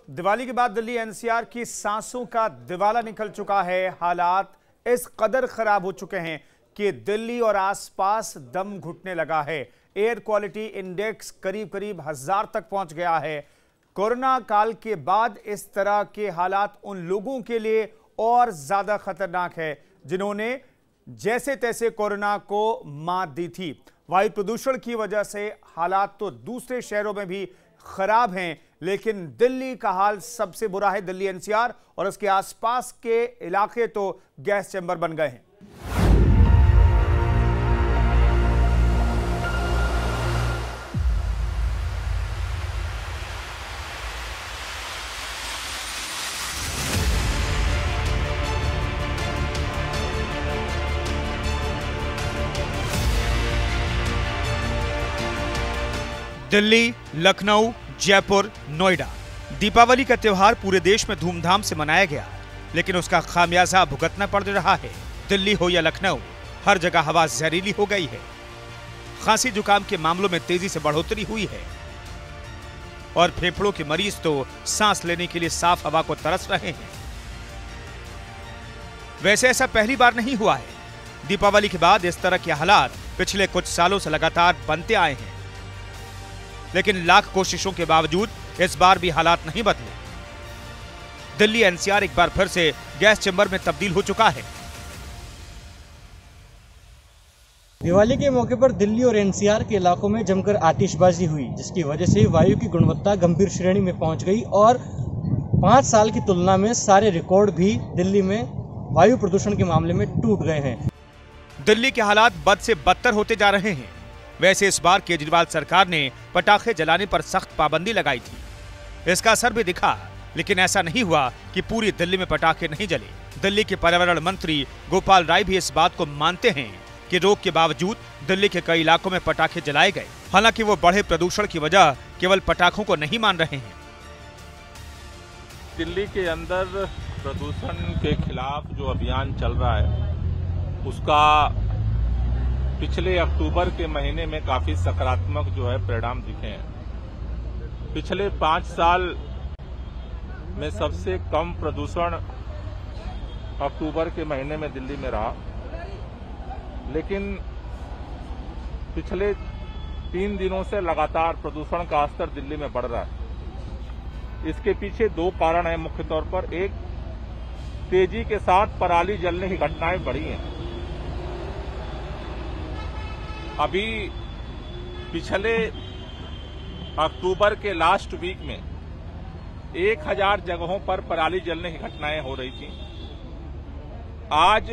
दिवाली के बाद दिल्ली एनसीआर की सांसों का दिवाला निकल चुका है। हालात इस कदर खराब हो चुके हैं कि दिल्ली और आसपास दम घुटने लगा है। एयर क्वालिटी इंडेक्स करीब करीब 1000 तक पहुंच गया है। कोरोना काल के बाद इस तरह के हालात उन लोगों के लिए और ज्यादा खतरनाक है जिन्होंने जैसे तैसे कोरोना को मात दी थी। वायु प्रदूषण की वजह से हालात तो दूसरे शहरों में भी खराब हैं, लेकिन दिल्ली का हाल सबसे बुरा है। दिल्ली एनसीआर और उसके आसपास के इलाके तो गैस चैम्बर बन गए हैं। दिल्ली, लखनऊ, जयपुर, नोएडा। दीपावली का त्योहार पूरे देश में धूमधाम से मनाया गया, लेकिन उसका खामियाजा भुगतना पड़ रहा है। दिल्ली हो या लखनऊ, हर जगह हवा जहरीली हो गई है। खांसी जुकाम के मामलों में तेजी से बढ़ोतरी हुई है और फेफड़ों के मरीज तो सांस लेने के लिए साफ हवा को तरस रहे हैं। वैसे ऐसा पहली बार नहीं हुआ है। दीपावली के बाद इस तरह के हालात पिछले कुछ सालों से लगातार बनते आए हैं, लेकिन लाख कोशिशों के बावजूद इस बार भी हालात नहीं बदले। दिल्ली एनसीआर एक बार फिर से गैस चैम्बर में तब्दील हो चुका है। दिवाली के मौके पर दिल्ली और एनसीआर के इलाकों में जमकर आतिशबाजी हुई, जिसकी वजह से वायु की गुणवत्ता गंभीर श्रेणी में पहुंच गई और 5 साल की तुलना में सारे रिकॉर्ड भी दिल्ली में वायु प्रदूषण के मामले में टूट गए हैं। दिल्ली के हालात बद से बदतर होते जा रहे हैं। वैसे इस बार केजरीवाल सरकार ने पटाखे जलाने पर सख्त पाबंदी लगाई थी। इसका असर भी दिखा, लेकिन ऐसा नहीं हुआ कि पूरी दिल्ली में पटाखे नहीं जले। दिल्ली के पर्यावरण मंत्री गोपाल राय भी इस बात को मानते हैं कि रोक के बावजूद दिल्ली के कई इलाकों में पटाखे जलाए गए। हालांकि वो बढ़े प्रदूषण की वजह केवल पटाखों को नहीं मान रहे हैं। दिल्ली के अंदर प्रदूषण के खिलाफ जो अभियान चल रहा है, उसका पिछले अक्टूबर के महीने में काफी सकारात्मक जो है परिणाम दिखे हैं। पिछले 5 साल में सबसे कम प्रदूषण अक्टूबर के महीने में दिल्ली में रहा, लेकिन पिछले 3 दिनों से लगातार प्रदूषण का स्तर दिल्ली में बढ़ रहा है। इसके पीछे 2 कारण हैं मुख्य तौर पर। एक, तेजी के साथ पराली जलने की घटनाएं बढ़ी हैं। अभी पिछले अक्टूबर के लास्ट वीक में 1000 जगहों पर पराली जलने की घटनाएं हो रही थी। आज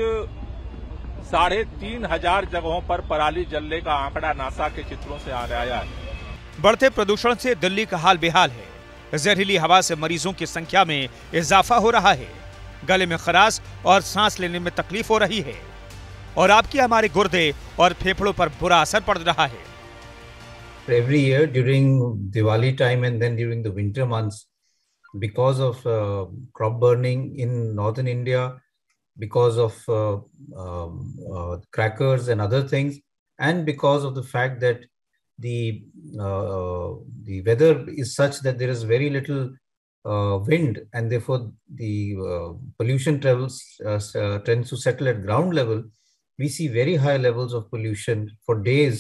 3500 जगहों पर पराली जलने का आंकड़ा नासा के चित्रों से आ रहा है। बढ़ते प्रदूषण से दिल्ली का हाल बेहाल है। जहरीली हवा से मरीजों की संख्या में इजाफा हो रहा है। गले में खराश और सांस लेने में तकलीफ हो रही है और आपकी हमारे गुर्दे और फेफड़ों पर बुरा असर पड़ रहा है। Every year during Diwali time and then during the winter months, because of crop burning in northern India, because of crackers and other things, and because of the fact that the weather is such that there is very little wind, and therefore the pollution tends to settle at ground level. We see very high levels of pollution for days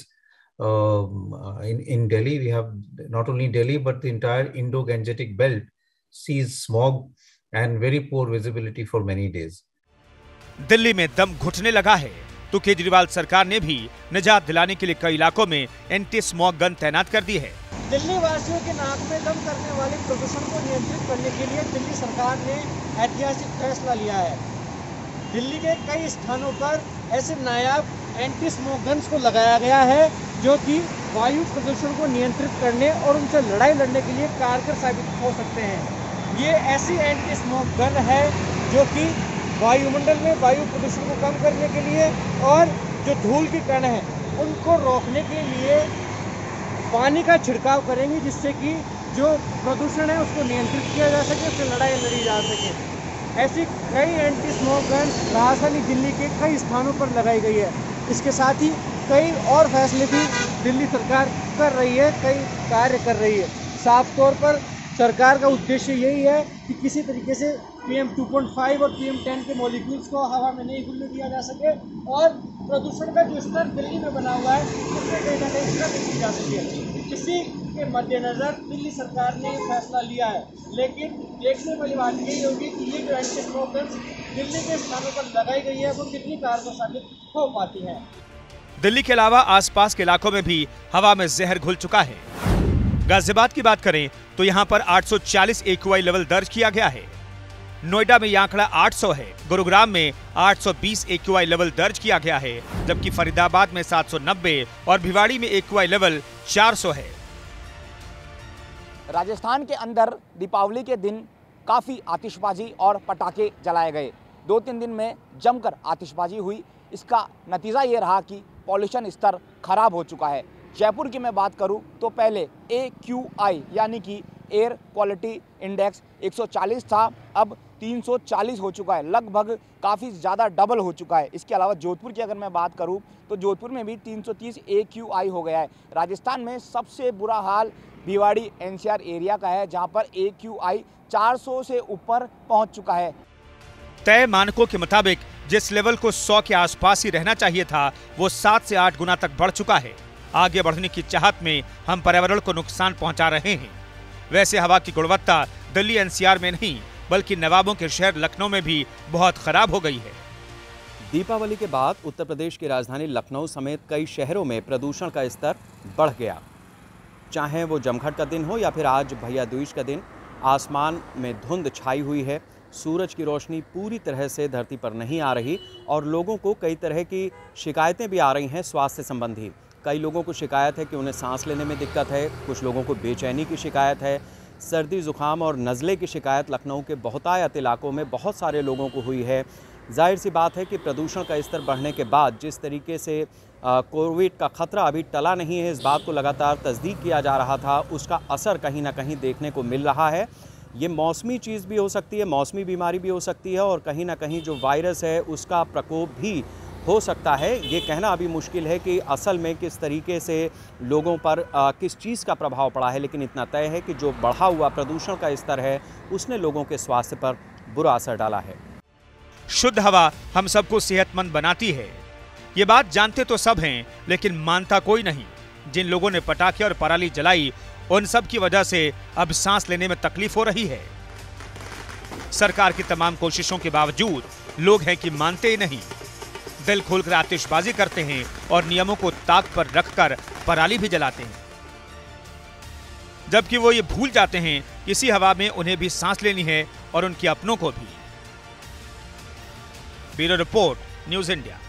in Delhi. We have not only Delhi, but the entire Indo-Gangetic belt sees smog and very poor visibility for many days. Delhi में दम घुटने लगा है, तो केजरीवाल सरकार ने भी निजात दिलाने के लिए कई इलाकों में एंटी स्मॉग गन तैनात कर दी है। दिल्ली वासियों के नाक में दम करने वाले प्रदूषण को नियंत्रित करने के लिए दिल्ली सरकार ने ऐतिहासिक फैसला लिया है। दिल्ली के कई स्थानों पर ऐसे नायाब एंटी स्मोक गन्स को लगाया गया है, जो कि वायु प्रदूषण को नियंत्रित करने और उनसे लड़ाई लड़ने के लिए कारगर साबित हो सकते हैं। ये ऐसी एंटी स्मोक गन है जो कि वायुमंडल में वायु प्रदूषण को कम करने के लिए और जो धूल की कण है उनको रोकने के लिए पानी का छिड़काव करेंगी, जिससे कि जो प्रदूषण है उसको नियंत्रित किया जा सके, उससे लड़ाई लड़ी जा सके। ऐसी कई एंटी स्मोक गन राजधानी दिल्ली के कई स्थानों पर लगाई गई है। इसके साथ ही कई और फैसले भी दिल्ली सरकार कर रही है, कई कार्य कर रही है। साफ तौर पर सरकार का उद्देश्य यही है कि किसी तरीके से PM 2.5 और PM 10 के मॉलिक्यूल्स को हवा में नहीं घुलने दिया जा सके और प्रदूषण का जो स्तर दिल्ली में बना हुआ है उसमें कहीं ना कहीं कमी की जा सके। इसी के मद्देनजर दिल्ली सरकार ने ये फैसला लिया है, लेकिन देखने वाली बात यही होगी कि ये जो एंटी स्मोक गन्स दिल्ली के स्थानों पर लगाई गई है वो कितनी कारगर साबित हो पाती है। दिल्ली के अलावा आसपास के इलाकों में भी हवा में जहर घुल चुका है। गाजियाबाद की बात करें तो यहां पर 840 AQI लेवल दर्ज किया गया है। नोएडा में यह आंकड़ा 800 है। गुरुग्राम में 820 AQI लेवल दर्ज किया गया है, जबकि फरीदाबाद में 790 और भिवाड़ी में AQI लेवल 400 है। राजस्थान के अंदर दीपावली के दिन काफ़ी आतिशबाजी और पटाखे जलाए गए। 2-3 दिन में जमकर आतिशबाजी हुई। इसका नतीजा ये रहा कि पॉल्यूशन स्तर खराब हो चुका है। जयपुर की मैं बात करूं तो पहले AQI यानी कि एयर क्वालिटी इंडेक्स 140 था, अब 340 हो चुका है। लगभग काफ़ी ज़्यादा डबल हो चुका है। इसके अलावा जोधपुर की अगर मैं बात करूं तो जोधपुर में भी 330 AQI हो गया है। राजस्थान में सबसे बुरा हाल भिवाड़ी NCR एरिया का है, जहां पर AQI 400 से ऊपर पहुंच चुका है। तय मानकों के मुताबिक जिस लेवल को 100 के आसपास ही रहना चाहिए था, वो 7 से 8 गुना तक बढ़ चुका है। आगे बढ़ने की चाहत में हम पर्यावरण को नुकसान पहुंचा रहे हैं। वैसे हवा की गुणवत्ता दिल्ली NCR में नहीं बल्कि नवाबों के शहर लखनऊ में भी बहुत खराब हो गई है। दीपावली के बाद उत्तर प्रदेश की राजधानी लखनऊ समेत कई शहरों में प्रदूषण का स्तर बढ़ गया। चाहे वो जमघट का दिन हो या फिर आज भैया दूज का दिन, आसमान में धुंध छाई हुई है। सूरज की रोशनी पूरी तरह से धरती पर नहीं आ रही और लोगों को कई तरह की शिकायतें भी आ रही हैं स्वास्थ्य संबंधी। कई लोगों को शिकायत है कि उन्हें सांस लेने में दिक्कत है, कुछ लोगों को बेचैनी की शिकायत है, सर्दी जुकाम और नज़ले की शिकायत लखनऊ के बहुतायत इलाकों में बहुत सारे लोगों को हुई है। जाहिर सी बात है कि प्रदूषण का स्तर बढ़ने के बाद जिस तरीके से कोविड का खतरा अभी टला नहीं है, इस बात को लगातार तस्दीक किया जा रहा था, उसका असर कहीं ना कहीं देखने को मिल रहा है। ये मौसमी चीज़ भी हो सकती है, मौसमी बीमारी भी हो सकती है और कहीं ना कहीं जो वायरस है उसका प्रकोप भी हो सकता है। ये कहना अभी मुश्किल है कि असल में किस तरीके से लोगों पर किस चीज़ का प्रभाव पड़ा है, लेकिन इतना तय है कि जो बढ़ा हुआ प्रदूषण का स्तर है उसने लोगों के स्वास्थ्य पर बुरा असर डाला है। शुद्ध हवा हम सबको सेहतमंद बनाती है, ये बात जानते तो सब हैं, लेकिन मानता कोई नहीं। जिन लोगों ने पटाखे और पराली जलाई, उन सब की वजह से अब सांस लेने में तकलीफ हो रही है। सरकार की तमाम कोशिशों के बावजूद लोग हैं कि मानते ही नहीं। दिल खोलकर आतिशबाजी करते हैं और नियमों को ताक पर रखकर पराली भी जलाते हैं, जबकि वो ये भूल जाते हैं इसी हवा में उन्हें भी सांस लेनी है और उनके अपनों को भी। Bureau report, news India.